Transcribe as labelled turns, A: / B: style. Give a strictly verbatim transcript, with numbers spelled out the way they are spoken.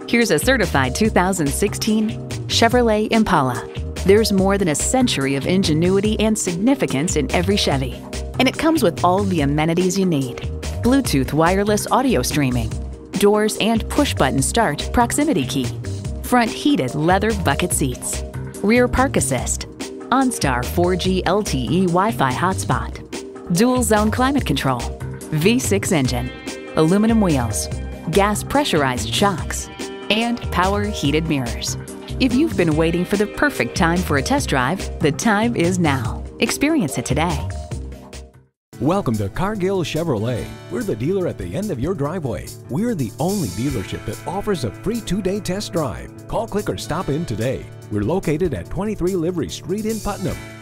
A: Here's a certified two thousand sixteen Chevrolet Impala. There's more than a century of ingenuity and significance in every Chevy, and it comes with all the amenities you need. Bluetooth wireless audio streaming, doors and push-button start proximity key, front heated leather bucket seats, rear park assist, OnStar four G L T E Wi-Fi hotspot, dual zone climate control, V six engine, aluminum wheels, gas pressurized shocks, and power heated mirrors. If you've been waiting for the perfect time for a test drive, the time is now. Experience it today.
B: Welcome to Cargill Chevrolet. We're the dealer at the end of your driveway. We're the only dealership that offers a free two-day test drive. Call, click, or stop in today. We're located at twenty-three Livery Street in Putnam.